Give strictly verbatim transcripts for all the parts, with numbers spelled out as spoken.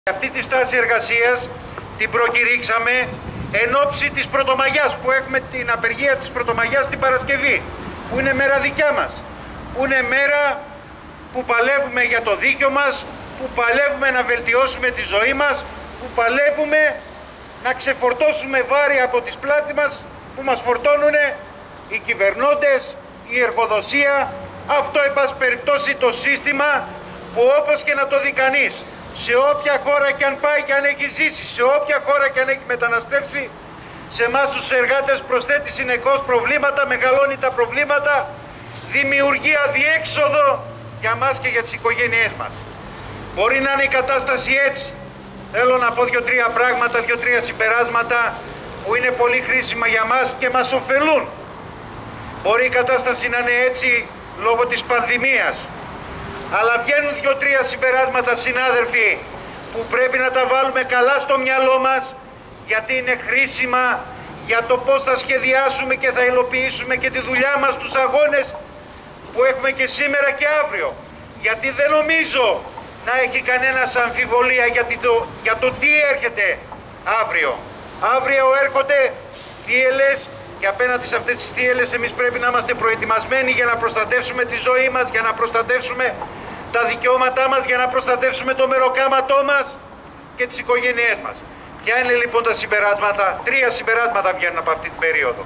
Αυτή τη στάση εργασίας την προκηρύξαμε εν ώψη της Πρωτομαγιάς, που έχουμε την απεργία της Πρωτομαγιάς την Παρασκευή, που είναι μέρα δικιά μας, που είναι μέρα που παλεύουμε για το δίκιο μας, που παλεύουμε να βελτιώσουμε τη ζωή μας, που παλεύουμε να ξεφορτώσουμε βάρη από τις πλάτες μας που μας φορτώνουν οι κυβερνώντες, η εργοδοσία, αυτό εν πάση περιπτώσει το σύστημα που όπως και να το δει κανείς, σε όποια χώρα και αν πάει και αν έχει ζήσει, σε όποια χώρα και αν έχει μεταναστεύσει, σε εμάς τους εργάτες προσθέτει συνεχώς προβλήματα, μεγαλώνει τα προβλήματα, δημιουργεί αδιέξοδο για μας και για τις οικογένειές μας. Μπορεί να είναι η κατάσταση έτσι. Θέλω να πω δύο-τρία πράγματα, δύο-τρία συμπεράσματα που είναι πολύ χρήσιμα για μας και μας ωφελούν. Μπορεί η κατάσταση να είναι έτσι λόγω της πανδημίας. Αλλά βγαίνουν δύο-τρία συμπεράσματα, συνάδελφοι, που πρέπει να τα βάλουμε καλά στο μυαλό μας, γιατί είναι χρήσιμα για το πώς θα σχεδιάσουμε και θα υλοποιήσουμε και τη δουλειά μας, τους αγώνες που έχουμε και σήμερα και αύριο. Γιατί δεν νομίζω να έχει κανένας αμφιβολία για το, για το τι έρχεται αύριο. Αύριο έρχονται θύελλες και απέναντι σε αυτές τις θύελλες εμείς πρέπει να είμαστε προετοιμασμένοι για να προστατεύσουμε τη ζωή μας, για να προστατεύσουμε τα δικαιώματά μας, για να προστατεύσουμε το μεροκάματό μας και τις οικογένειές μας. Ποια είναι λοιπόν τα συμπεράσματα? Τρία συμπεράσματα βγαίνουν από αυτή την περίοδο.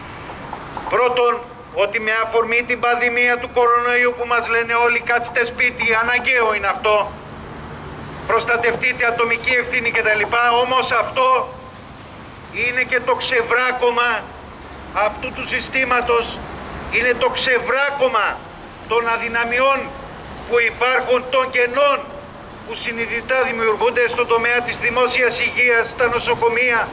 Πρώτον, ότι με αφορμή την πανδημία του κορονοϊού που μας λένε όλοι κάτσετε σπίτι, αναγκαίο είναι αυτό, προστατευτείτε, ατομική ευθύνη κτλ. Όμως αυτό είναι και το ξεβράκωμα αυτού του συστήματος, είναι το ξεβράκωμα των αδυναμιών που υπάρχουν, των κενών που συνειδητά δημιουργούνται στον τομέα της δημόσιας υγείας, στα νοσοκομεία,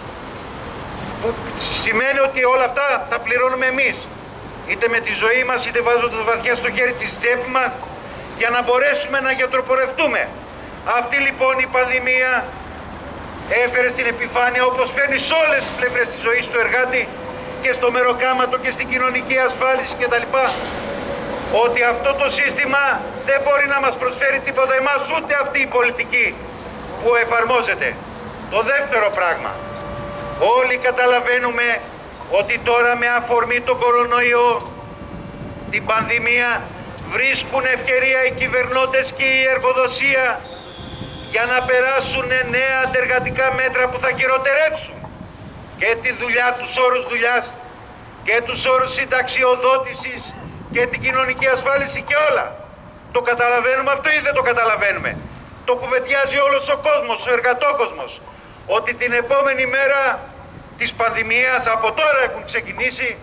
που σημαίνει ότι όλα αυτά τα πληρώνουμε εμείς, είτε με τη ζωή μας, είτε βάζοντας βαθιά στο χέρι της τσέπης μας, για να μπορέσουμε να γιατροπορευτούμε. Αυτή λοιπόν η πανδημία έφερε στην επιφάνεια, όπως φέρνει σε όλες τις πλευρές της ζωής του εργάτη, και στο μεροκάματο και στην κοινωνική ασφάλιση κτλ., ότι αυτό το σύστημα δεν μπορεί να μας προσφέρει τίποτα εμάς, ούτε αυτή η πολιτική που εφαρμόζεται. Το δεύτερο πράγμα, όλοι καταλαβαίνουμε ότι τώρα με αφορμή τον κορονοϊό, την πανδημία, βρίσκουν ευκαιρία οι κυβερνώντες και η εργοδοσία για να περάσουν νέα αντεργατικά μέτρα που θα χειροτερεύσουν και τη δουλειά, τους όρους δουλειάς και τους όρους συνταξιοδότησης και την κοινωνική ασφάλιση και όλα. Το καταλαβαίνουμε αυτό ή δεν το καταλαβαίνουμε? Το κουβεντιάζει όλος ο κόσμος, ο εργατόκοσμος, ότι την επόμενη μέρα της πανδημίας, από τώρα έχουν ξεκινήσει,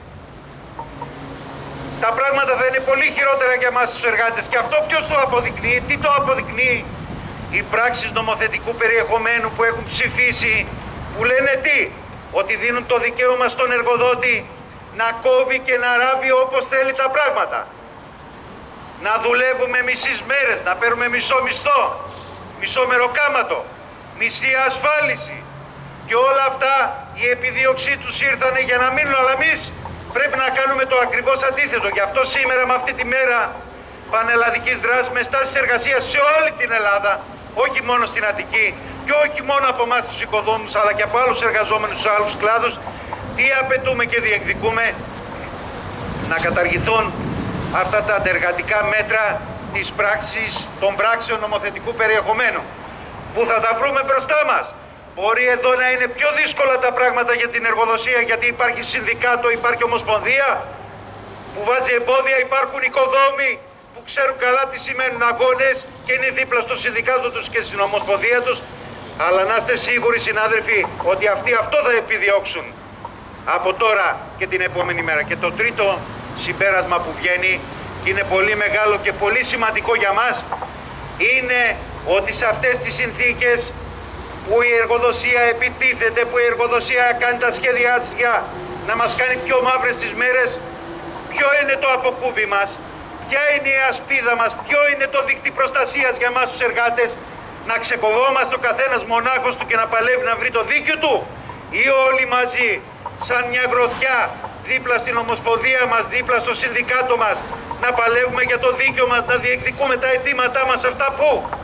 τα πράγματα θα είναι πολύ χειρότερα για εμάς τους εργάτες. Και αυτό ποιος το αποδεικνύει? Τι το αποδεικνύει? Οι πράξεις νομοθετικού περιεχομένου που έχουν ψηφίσει, που λένε τι? Ότι δίνουν το δικαίωμα στον εργοδότη να κόβει και να ράβει όπως θέλει τα πράγματα. Να δουλεύουμε μισές μέρες, να παίρνουμε μισό μισθό, μισό μεροκάματο, μισή ασφάλιση. Και όλα αυτά η επιδίωξή τους ήρθανε για να μείνουν, αλλά εμείς πρέπει να κάνουμε το ακριβώς αντίθετο. Γι' αυτό σήμερα με αυτή τη μέρα πανελλαδικής δράσης, με στάσεις εργασίας σε όλη την Ελλάδα, όχι μόνο στην Αττική και όχι μόνο από εμάς τους οικοδόμους, αλλά και από άλλους εργαζόμενους σε άλλους κλάδους, τι απαιτούμε και διεκδικούμε? Να καταργηθούν αυτά τα αντεργατικά μέτρα της πράξης, των πράξεων νομοθετικού περιεχομένου, που θα τα βρούμε μπροστά μας. Μπορεί εδώ να είναι πιο δύσκολα τα πράγματα για την εργοδοσία, γιατί υπάρχει συνδικάτο, υπάρχει ομοσπονδία που βάζει εμπόδια, υπάρχουν οικοδόμοι που ξέρουν καλά τι σημαίνουν αγώνες και είναι δίπλα στο συνδικάτο τους και στην ομοσπονδία τους. Αλλά να είστε σίγουροι, συνάδελφοι, ότι αυτοί αυτό θα επιδιώξουν από τώρα και την επόμενη μέρα. Και το τρίτο συμπέρασμα που βγαίνει, και είναι πολύ μεγάλο και πολύ σημαντικό για μας, είναι ότι σε αυτές τις συνθήκες που η εργοδοσία επιτίθεται, που η εργοδοσία κάνει τα σχέδια να μας κάνει πιο μαύρες τις μέρες, ποιο είναι το αποκούμπι μας, ποια είναι η ασπίδα μας, ποιο είναι το δίκτυ προστασίας για μας τους εργάτες? Να ξεκοβόμαστε ο καθένας μονάχος του και να παλεύει να βρει το δίκιο του, ή όλοι μαζί σαν μια γροθιά δίπλα στην ομοσπονδία μας, δίπλα στο συνδικάτο μας, να παλεύουμε για το δίκιο μας, να διεκδικούμε τα αιτήματά μας, αυτά που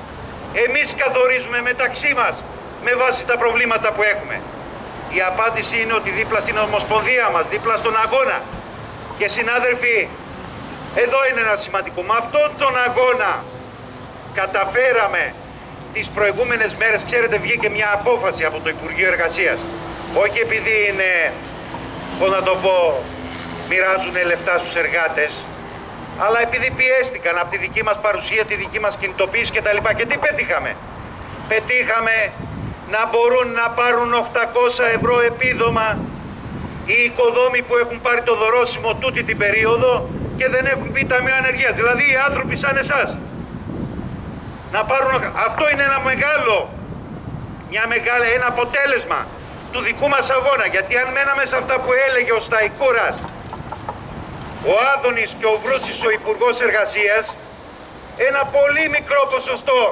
Εμείς καθορίζουμε μεταξύ μας με βάση τα προβλήματα που έχουμε. Η απάντηση είναι ότι δίπλα στην Ομοσπονδία μας, δίπλα στον αγώνα. Και συνάδελφοι, εδώ είναι ένα σημαντικό. Με αυτόν τον αγώνα καταφέραμε τις προηγούμενες μέρες, ξέρετε, βγήκε μια απόφαση από το Υπουργείο Εργασίας. Όχι επειδή είναι, πώς να το πω, μοιράζουν λεφτά στους εργάτες, αλλά επειδή πιέστηκαν από τη δική μας παρουσία, τη δική μας κινητοποίηση κτλ. Και τι πετύχαμε? Πετύχαμε να μπορούν να πάρουν οκτακόσια ευρώ επίδομα οι οικοδόμοι που έχουν πάρει το δωρόσιμο τούτη την περίοδο και δεν έχουν μπει ταμείο ανεργίας. Δηλαδή οι άνθρωποι σαν εσάς. Να πάρουν... Αυτό είναι ένα μεγάλο, μια μεγάλη, ένα αποτέλεσμα του δικού μας αγώνα. Γιατί αν μέναμε σε αυτά που έλεγε ο Σταϊκούρας, ο Άδωνης και ο Βρούτσης, ο Υπουργός Εργασίας, ένα πολύ μικρό ποσοστό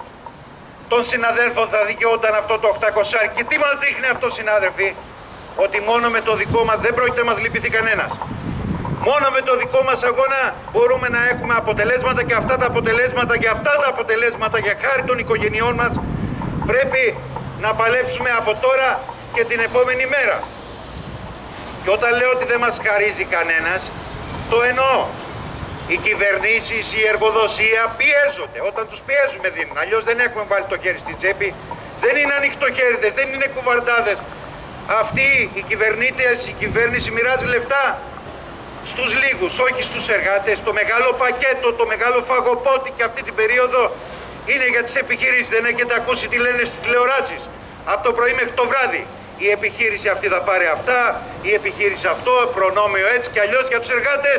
των συναδέλφων θα δικαιόταν αυτό το οκτακόσια. Και τι μας δείχνει αυτό, συνάδελφοι? Ότι μόνο με το δικό μας δεν πρόκειται να μας λυπηθεί κανένας. Μόνο με το δικό μας αγώνα μπορούμε να έχουμε αποτελέσματα και αυτά τα αποτελέσματα και αυτά τα αποτελέσματα για χάρη των οικογενειών μας πρέπει να παλέψουμε από τώρα και την επόμενη μέρα. Και όταν λέω ότι δεν μας χαρίζει κανένας, το εννοώ. Οι κυβερνήσεις, η εργοδοσία πιέζονται. Όταν τους πιέζουμε δίνουν. Αλλιώς δεν έχουμε βάλει το χέρι στη τσέπη. Δεν είναι ανοιχτοχέριδες, δεν είναι κουβαρντάδες. Αυτοί οι κυβερνήτες, η κυβέρνηση μοιράζει λεφτά στους λίγους, όχι στους εργάτες. Το μεγάλο πακέτο, το μεγάλο φαγοπότη και αυτή την περίοδο είναι για τις επιχειρήσεις. Δεν έχετε ακούσει τι λένε στις τηλεοράσεις? Από το πρωί μέχρι το βράδυ. Η επιχείρηση αυτή θα πάρει αυτά, η επιχείρηση αυτό, προνόμιο έτσι και αλλιώς. Για τους εργάτες,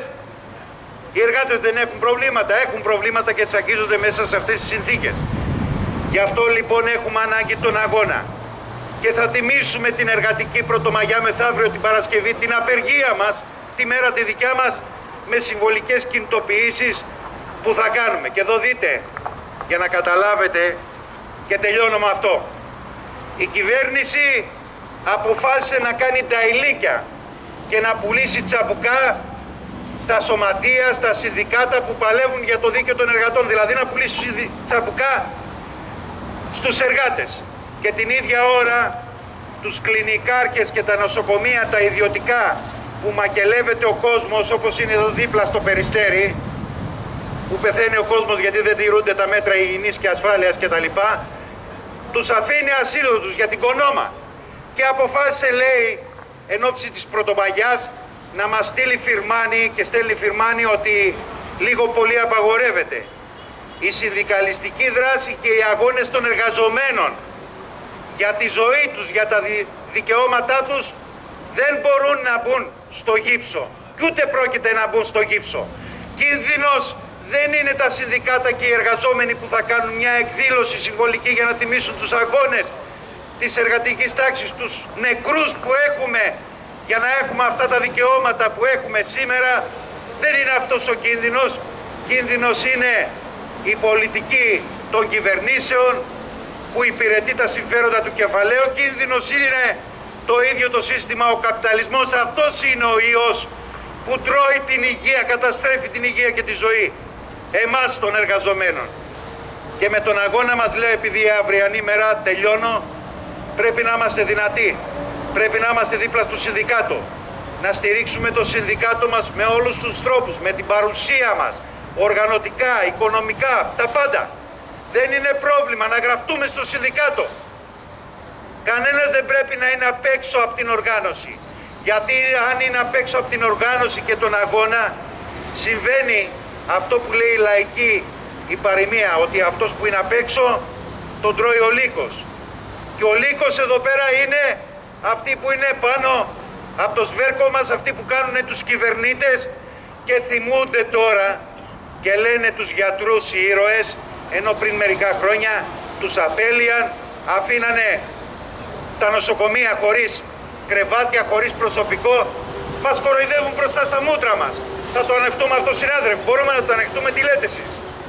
οι εργάτες δεν έχουν προβλήματα, έχουν προβλήματα και τσακίζονται μέσα σε αυτές τις συνθήκες. Γι' αυτό λοιπόν έχουμε ανάγκη τον αγώνα. Και θα τιμήσουμε την εργατική Πρωτομαγιά μεθαύριο την Παρασκευή, την απεργία μας, τη μέρα τη δικιά μας, με συμβολικές κινητοποιήσεις που θα κάνουμε. Και εδώ δείτε, για να καταλάβετε, και τελειώνω με αυτό. Η κυβέρνηση αποφάσισε να κάνει τα ηλίκια και να πουλήσει τσαμπουκά στα σωματεία, στα συνδικάτα που παλεύουν για το δίκαιο των εργατών. Δηλαδή να πουλήσει τσαμπουκά στους εργάτες. Και την ίδια ώρα τους κλινικάρχες και τα νοσοκομεία, τα ιδιωτικά, που μακελεύεται ο κόσμος, όπως είναι εδώ δίπλα στο Περιστέρι, που πεθαίνει ο κόσμος γιατί δεν τηρούνται τα μέτρα υγιεινής και ασφάλειας κτλ. Τους αφήνει ασύλλογους για την κονόμα. Και αποφάσισε, λέει, εν ώψη της Πρωτομαγιάς, να μας στείλει φιρμάνι και στέλνει φιρμάνι ότι λίγο πολύ απαγορεύεται η συνδικαλιστική δράση και οι αγώνες των εργαζομένων για τη ζωή τους, για τα δικαιώματά τους, δεν μπορούν να μπουν στο γύψο και ούτε πρόκειται να μπουν στο γύψο. Κίνδυνος δεν είναι τα συνδικάτα και οι εργαζόμενοι που θα κάνουν μια εκδήλωση συμβολική για να τιμήσουν τους αγώνες της εργατικής τάξης, τους νεκρούς που έχουμε για να έχουμε αυτά τα δικαιώματα που έχουμε σήμερα. Δεν είναι αυτός ο κίνδυνος. Κίνδυνος είναι η πολιτική των κυβερνήσεων που υπηρετεί τα συμφέροντα του κεφαλαίου. Κίνδυνος είναι το ίδιο το σύστημα, ο καπιταλισμός. Αυτός είναι ο ιός που τρώει την υγεία, καταστρέφει την υγεία και τη ζωή εμάς των εργαζομένων. Και με τον αγώνα μας, λέω, επειδή η αυριανή μέρα, τελειώνω, πρέπει να είμαστε δυνατοί. Πρέπει να είμαστε δίπλα στο συνδικάτο. Να στηρίξουμε το συνδικάτο μας με όλους τους τρόπους, με την παρουσία μας, οργανωτικά, οικονομικά, τα πάντα. Δεν είναι πρόβλημα να γραφτούμε στο συνδικάτο. Κανένας δεν πρέπει να είναι απ' έξω από την οργάνωση. Γιατί αν είναι απ' έξω από την οργάνωση και τον αγώνα, συμβαίνει αυτό που λέει η λαϊκή η παροιμία, ότι αυτός που είναι απ' έξω τον τρώει ο λύκος. Και ο λύκος εδώ πέρα είναι αυτοί που είναι πάνω από το σβέρκο μας, αυτοί που κάνουν τους κυβερνήτες και θυμούνται τώρα και λένε τους γιατρούς οι ήρωες, ενώ πριν μερικά χρόνια τους απέλυαν, αφήνανε τα νοσοκομεία χωρίς κρεβάτια, χωρίς προσωπικό. Μας κοροϊδεύουν μπροστά στα μούτρα μας. Θα το ανεχτούμε αυτό, συνάδελφοι? Μπορούμε να το ανεχτούμε? Τι λέτε εσείς?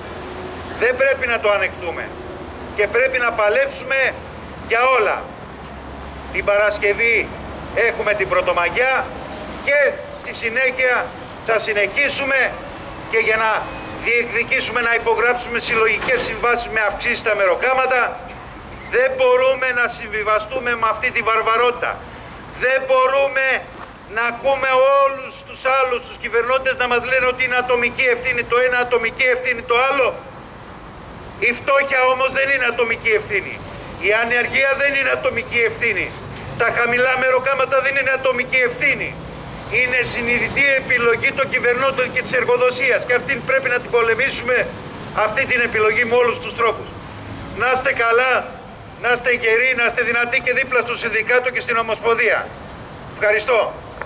Δεν πρέπει να το ανεχτούμε. Και πρέπει να παλέψουμε για όλα. Την Παρασκευή έχουμε την Πρωτομαγιά και στη συνέχεια θα συνεχίσουμε και για να διεκδικήσουμε να υπογράψουμε συλλογικές συμβάσεις με αυξήσεις στα μεροκάματα. Δεν μπορούμε να συμβιβαστούμε με αυτή τη βαρβαρότητα. Δεν μπορούμε να ακούμε όλους τους άλλους, τους κυβερνώντες να μας λένε ότι είναι ατομική ευθύνη το ένα, ατομική ευθύνη το άλλο. Η φτώχεια όμως δεν είναι ατομική ευθύνη. Η ανεργία δεν είναι ατομική ευθύνη. Τα χαμηλά μεροκάματα δεν είναι ατομική ευθύνη. Είναι συνειδητή επιλογή των κυβερνώντων και της εργοδοσίας και αυτήν πρέπει να την πολεμήσουμε, αυτή την επιλογή με όλους τους τρόπους. Να είστε καλά, να είστε γεροί, να είστε δυνατοί και δίπλα στο Συνδικάτο και στην Ομοσπονδία. Ευχαριστώ.